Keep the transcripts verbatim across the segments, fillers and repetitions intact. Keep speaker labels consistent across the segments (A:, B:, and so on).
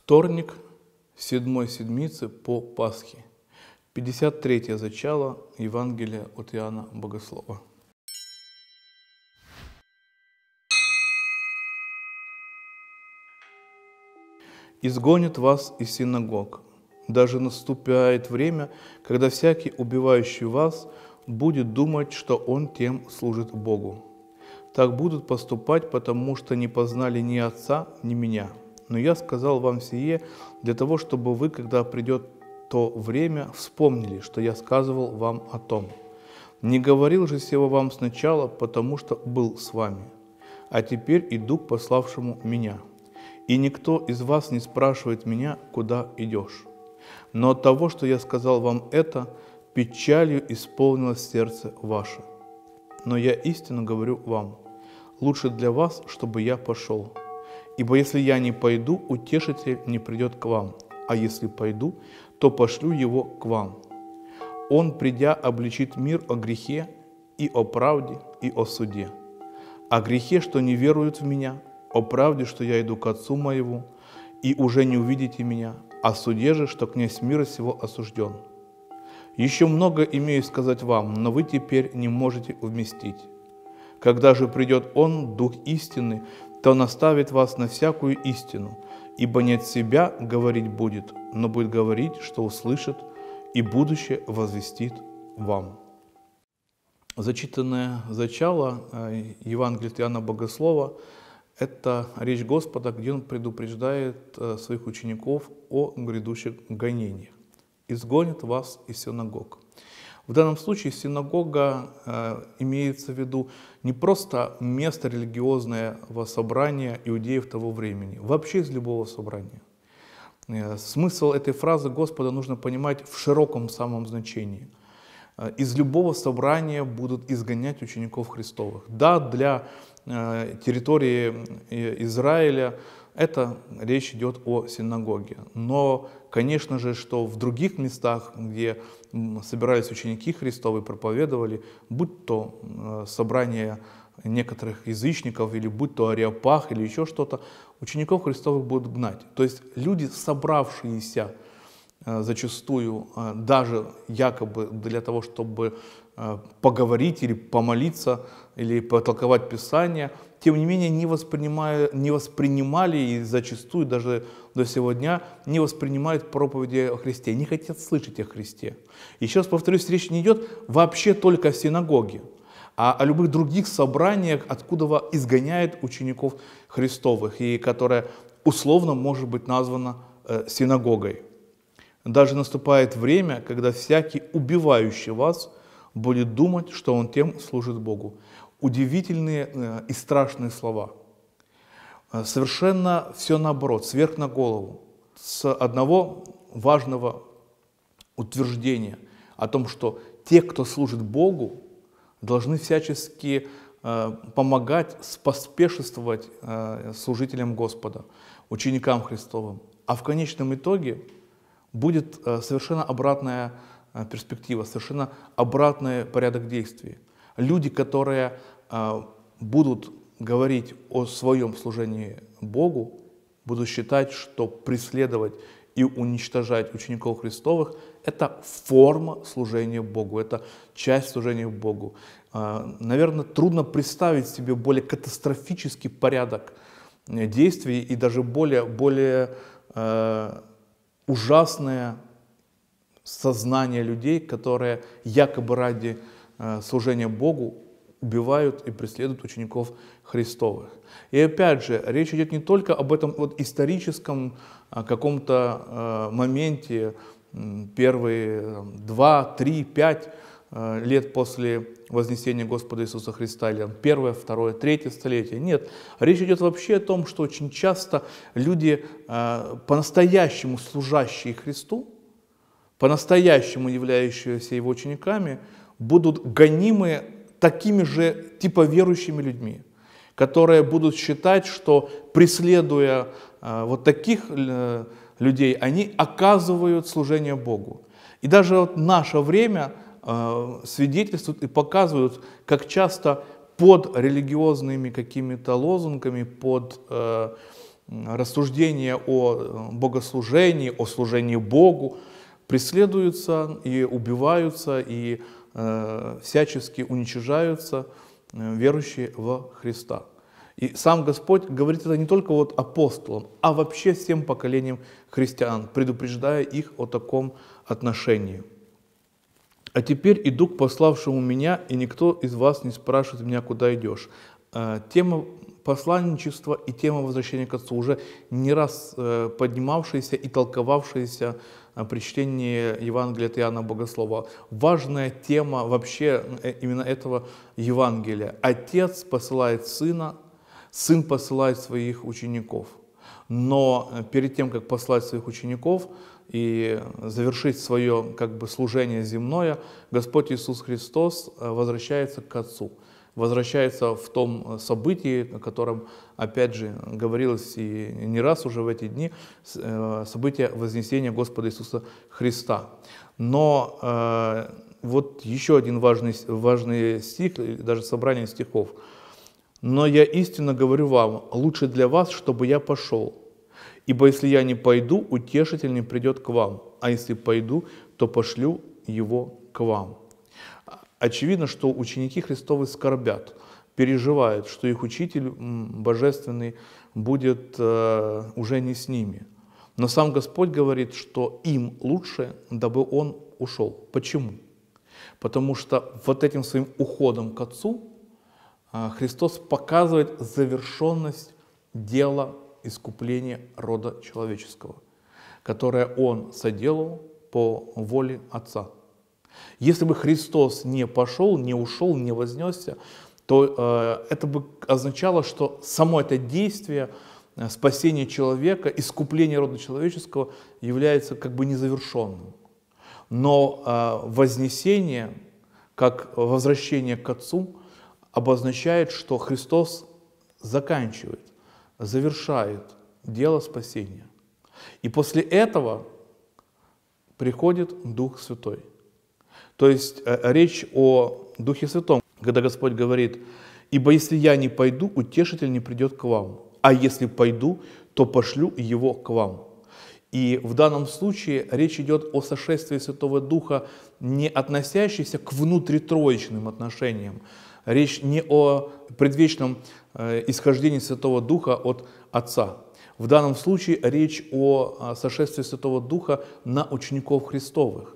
A: Вторник, седьмой седмицы по Пасхе, пятьдесят третье зачало Евангелия от Иоанна Богослова. «Изгонит вас из синагог, даже наступает время, когда всякий, убивающий вас, будет думать, что он тем служит Богу. Так будут поступать, потому что не познали ни Отца, ни Меня. Но я сказал вам сие для того, чтобы вы, когда придет то время, вспомнили, что я сказывал вам о том. Не говорил же сего вам сначала, потому что был с вами. А теперь иду к пославшему Меня. И никто из вас не спрашивает Меня, куда идешь. Но от того, что я сказал вам это, печалью исполнилось сердце ваше. Но я истинно говорю вам, лучше для вас, чтобы я пошел. Ибо если я не пойду, утешитель не придет к вам, а если пойду, то пошлю его к вам. Он, придя, обличит мир о грехе и о правде и о суде. О грехе, что не веруют в Меня, о правде, что я иду к Отцу моему, и уже не увидите Меня, о суде же, что князь мира сего осужден. Еще много имею сказать вам, но вы теперь не можете вместить. Когда же придет Он, Дух истины, то наставит вас на всякую истину, ибо не от себя говорить будет, но будет говорить, что услышит, и будущее возвестит вам». Зачитанное зачало Евангелия от Иоанна Богослова – это речь Господа, где Он предупреждает своих учеников о грядущих гонениях. «Изгонит вас из синагог». В данном случае синагога э, имеется в виду не просто место религиозного собрания иудеев того времени, вообще из любого собрания. Э, смысл этой фразы Господа нужно понимать в широком самом значении. Э, из любого собрания будут изгонять учеников Христовых. Да, для э, территории Израиля это речь идет о синагоге. Но, конечно же, что в других местах, где собирались ученики Христовы, проповедовали, будь то собрание некоторых язычников, или будь то Ареопаг, или еще что-то, учеников Христовых будут гнать. То есть люди, собравшиеся зачастую даже якобы для того, чтобы поговорить или помолиться, или потолковать Писание, тем не менее не, воспринимая, не воспринимали и зачастую даже до сего дня не воспринимают проповеди о Христе, не хотят слышать о Христе. Еще раз повторюсь, речь не идет вообще только о синагоге, а о любых других собраниях, откуда изгоняют учеников Христовых, и которая условно может быть названа э, синагогой. Даже наступает время, когда всякий, убивающий вас, будет думать, что он тем служит Богу. Удивительные э, и страшные слова. Совершенно все наоборот, сверх на голову. С одного важного утверждения о том, что те, кто служит Богу, должны всячески э, помогать, споспешествовать э, служителям Господа, ученикам Христовым. А в конечном итоге будет э, совершенно обратная э, перспектива, совершенно обратный порядок действий. Люди, которые э, будут говорить о своем служении Богу, будут считать, что преследовать и уничтожать учеников Христовых – это форма служения Богу, это часть служения Богу. Э, наверное, трудно представить себе более катастрофический порядок действий и даже более, более э, ужасное сознание людей, которые якобы ради служения Богу убивают и преследуют учеников Христовых. И опять же, речь идет не только об этом вот историческом каком-то моменте, первые два, три, пять лет после вознесения Господа Иисуса Христа, или первое, второе, третье столетие. Нет, речь идет вообще о том, что очень часто люди, по-настоящему служащие Христу, по-настоящему являющиеся Его учениками, будут гонимы такими же типа верующими людьми, которые будут считать, что преследуя э, вот таких э, людей, они оказывают служение Богу. И даже вот наше время э, свидетельствует и показывает, как часто под религиозными какими-то лозунгами, под э, рассуждения о богослужении, о служении Богу преследуются и убиваются, и э, всячески уничижаются э, верующие во Христа. И сам Господь говорит это не только вот апостолам, а вообще всем поколениям христиан, предупреждая их о таком отношении. «А теперь иду к пославшему меня, и никто из вас не спрашивает меня, куда идешь». Тема посланничества и тема возвращения к Отцу, уже не раз поднимавшаяся и толковавшаяся при чтении Евангелия от Иоанна Богослова. Важная тема вообще именно этого Евангелия. Отец посылает Сына, Сын посылает своих учеников. Но перед тем, как послать своих учеников и завершить свое как бы служение земное, Господь Иисус Христос возвращается к Отцу. Возвращается в том событии, о котором, опять же, говорилось и не раз уже в эти дни, событие вознесения Господа Иисуса Христа. Но э, вот еще один важный, важный стих, даже собрание стихов. «Но я истинно говорю вам, лучше для вас, чтобы я пошел. Ибо если я не пойду, утешитель не придет к вам, а если пойду, то пошлю его к вам». Очевидно, что ученики Христовы скорбят, переживают, что их Учитель Божественный будет э, уже не с ними. Но сам Господь говорит, что им лучше, дабы Он ушел. Почему? Потому что вот этим своим уходом к Отцу Христос показывает завершенность дела искупления рода человеческого, которое Он соделал по воле Отца. Если бы Христос не пошел, не ушел, не вознесся, то э, это бы означало, что само это действие спасения человека, искупления рода человеческого является как бы незавершенным. Но э, вознесение, как возвращение к Отцу, обозначает, что Христос заканчивает, завершает дело спасения. И после этого приходит Дух Святой. То есть речь о Духе Святом, когда Господь говорит: «Ибо если я не пойду, утешитель не придет к вам, а если пойду, то пошлю его к вам». И в данном случае речь идет о сошествии Святого Духа, не относящейся к внутритроечным отношениям. Речь не о предвечном исхождении Святого Духа от Отца. В данном случае речь о сошествии Святого Духа на учеников Христовых,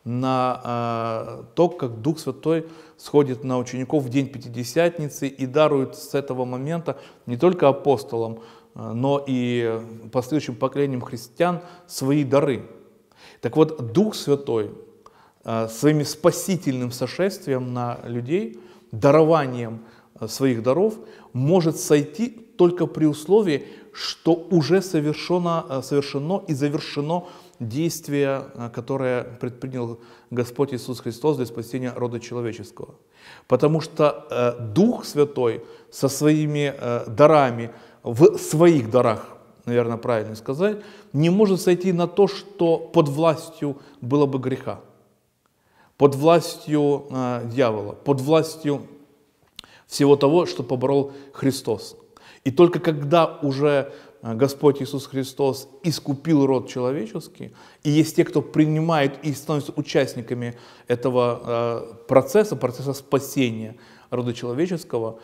A: на то, как Дух Святой сходит на учеников в день Пятидесятницы и дарует с этого момента не только апостолам, но и последующим поколениям христиан свои дары. Так вот, Дух Святой своим спасительным сошествием на людей, дарованием своих даров, может сойти только при условии, что уже совершено, совершено и завершено действие, которое предпринял Господь Иисус Христос для спасения рода человеческого. Потому что э, Дух Святой со своими э, дарами, в своих дарах, наверное, правильно сказать, не может сойти на то, что под властью было бы греха, под властью э, дьявола, под властью всего того, что поборол Христос. И только когда уже Господь Иисус Христос искупил род человеческий, и есть те, кто принимает и становятся участниками этого процесса, процесса спасения рода человеческого,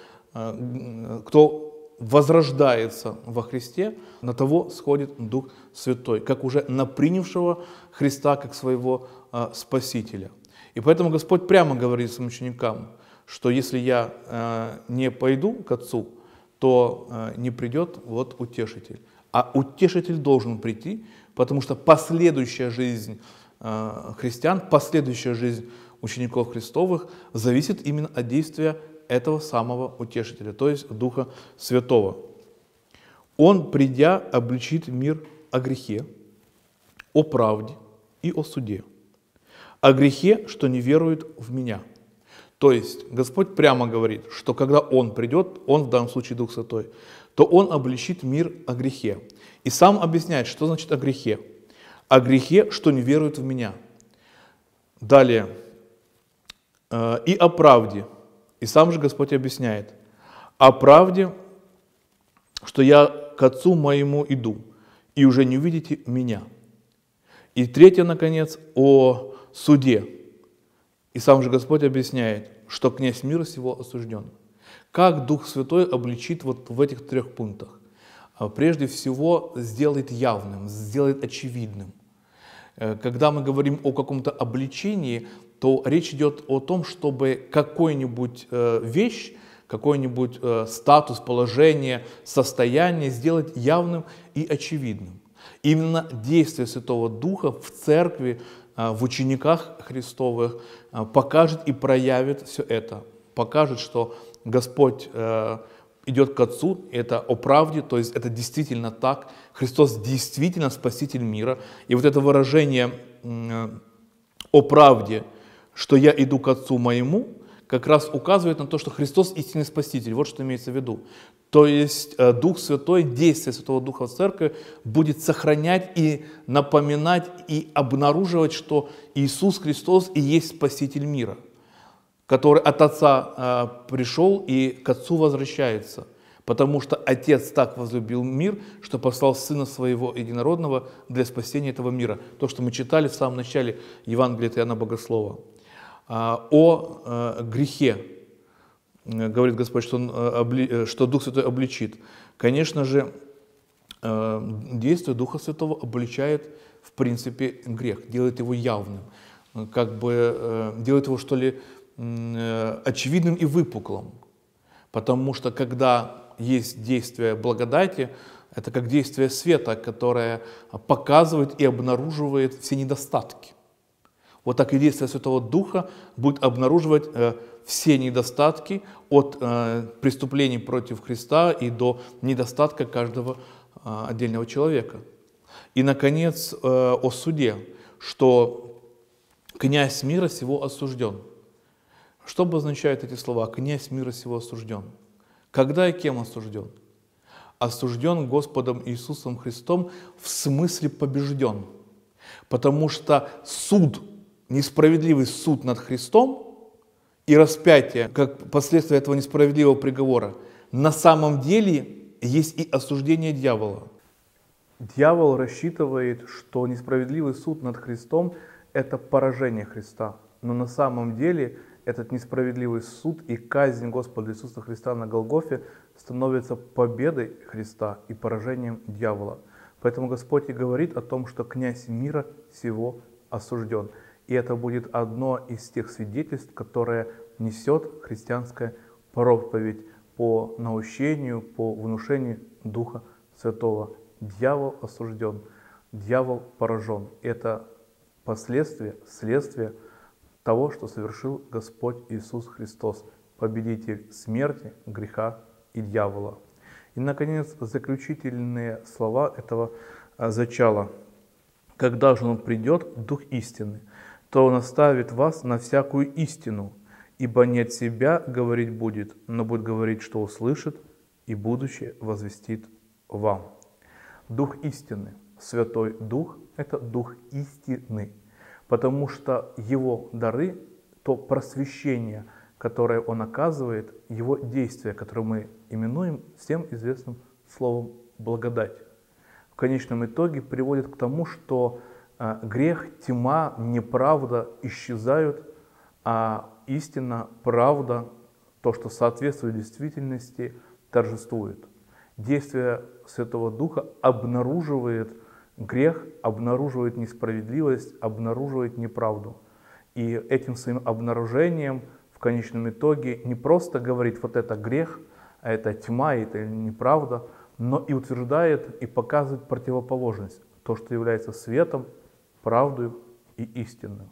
A: кто возрождается во Христе, на того сходит Дух Святой, как уже на принявшего Христа как своего Спасителя. И поэтому Господь прямо говорит своим ученикам, что если я не пойду к Отцу, то не придет вот утешитель. А утешитель должен прийти, потому что последующая жизнь христиан, последующая жизнь учеников Христовых зависит именно от действия этого самого утешителя, то есть Духа Святого. Он, придя, обличит мир о грехе, о правде и о суде. О грехе, что не верует в Меня. То есть Господь прямо говорит, что когда Он придет, Он в данном случае Дух Святой, то Он обличит мир о грехе. И сам объясняет, что значит о грехе. О грехе, что не верует в Меня. Далее. И о правде. И сам же Господь объясняет. О правде, что Я к Отцу моему иду, и уже не увидите меня». И третье, наконец, о суде. И сам же Господь объясняет, что князь мира сего осужден. Как Дух Святой обличит вот в этих трех пунктах? Прежде всего, сделает явным, сделает очевидным. Когда мы говорим о каком-то обличении, то речь идет о том, чтобы какую-нибудь вещь, какой-нибудь статус, положение, состояние сделать явным и очевидным. Именно действие Святого Духа в церкви, в учениках Христовых покажет и проявит все это. Покажет, что Господь идет к Отцу, это о правде, то есть это действительно так. Христос действительно Спаситель мира. И вот это выражение о правде, что я иду к Отцу моему, как раз указывает на то, что Христос истинный Спаситель. Вот что имеется в виду. То есть Дух Святой, действие Святого Духа в церкви будет сохранять и напоминать, и обнаруживать, что Иисус Христос и есть Спаситель мира, который от Отца пришел и к Отцу возвращается. Потому что Отец так возлюбил мир, что послал Сына Своего Единородного для спасения этого мира. То, что мы читали в самом начале Евангелия от Иоанна Богослова. О грехе, говорит Господь, что, он, что Дух Святой обличит. Конечно же, действие Духа Святого обличает, в принципе, грех, делает его явным, как бы делает его, что ли, очевидным и выпуклым. Потому что когда есть действие благодати, это как действие света, которое показывает и обнаруживает все недостатки. Вот так и действие Святого Духа будет обнаруживать э, все недостатки от э, преступлений против Христа и до недостатка каждого э, отдельного человека. И, наконец, э, о суде, что князь мира сего осужден. Что обозначают эти слова? Князь мира сего осужден. Когда и кем осужден? Осужден Господом Иисусом Христом в смысле побежден. Потому что суд, несправедливый суд над Христом и распятие, как последствие этого несправедливого приговора, на самом деле есть и осуждение дьявола. Дьявол рассчитывает, что несправедливый суд над Христом – это поражение Христа. Но на самом деле этот несправедливый суд и казнь Господа Иисуса Христа на Голгофе становится победой Христа и поражением дьявола. Поэтому Господь и говорит о том, что князь мира сего осужден. И это будет одно из тех свидетельств, которое несет христианская проповедь по наущению, по внушению Духа Святого. Дьявол осужден, дьявол поражен. Это последствия, следствие того, что совершил Господь Иисус Христос, победитель смерти, греха и дьявола. И, наконец, заключительные слова этого зачала. «Когда же Он придет, Дух истины, то Он оставит вас на всякую истину, ибо не от себя говорить будет, но будет говорить, что услышит, и будущее возвестит вам». Дух истины, Святой Дух – это Дух истины, потому что Его дары, то просвещение, которое Он оказывает, Его действия, которое мы именуем всем известным словом «благодать», в конечном итоге приводит к тому, что грех, тьма, неправда исчезают, а истина, правда, то, что соответствует действительности, торжествует. Действие Святого Духа обнаруживает грех, обнаруживает несправедливость, обнаруживает неправду. И этим своим обнаружением в конечном итоге не просто говорит вот это грех, а это тьма, это неправда, но и утверждает и показывает противоположность, то, что является светом, правдой и истинным.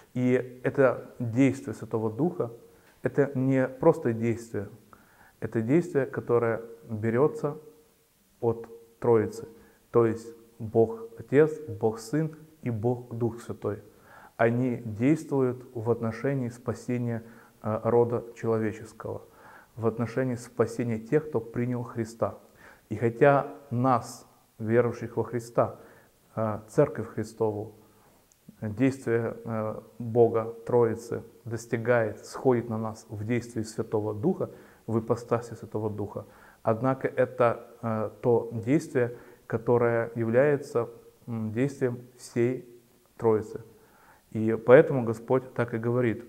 A: И это действие Святого Духа, это не просто действие, это действие, которое берется от Троицы, то есть Бог Отец, Бог Сын и Бог Дух Святой. Они действуют в отношении спасения рода человеческого, в отношении спасения тех, кто принял Христа. И хотя нас, верующих во Христа, Церковь Христову, действие Бога, Троицы достигает, сходит на нас в действии Святого Духа, в ипостаси Святого Духа. Однако это то действие, которое является действием всей Троицы. И поэтому Господь так и говорит: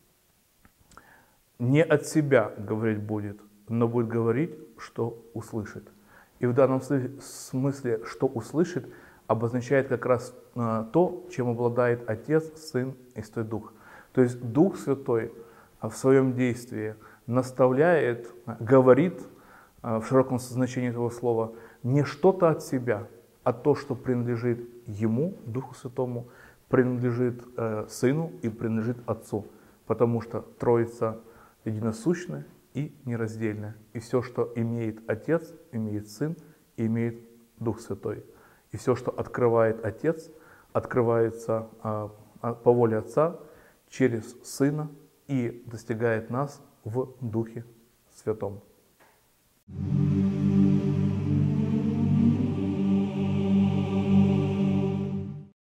A: не от себя говорить будет, но будет говорить, что услышит. И в данном смысле, что услышит, обозначает как раз то, чем обладает Отец, Сын и Святой Дух. То есть Дух Святой в своем действии наставляет, говорит, в широком значении этого слова, не что-то от себя, а то, что принадлежит Ему, Духу Святому, принадлежит э, Сыну и принадлежит Отцу, потому что Троица единосущная и нераздельная. И все, что имеет Отец, имеет Сын и имеет Дух Святой. И все, что открывает Отец, открывается э, по воле Отца через Сына и достигает нас в Духе Святом.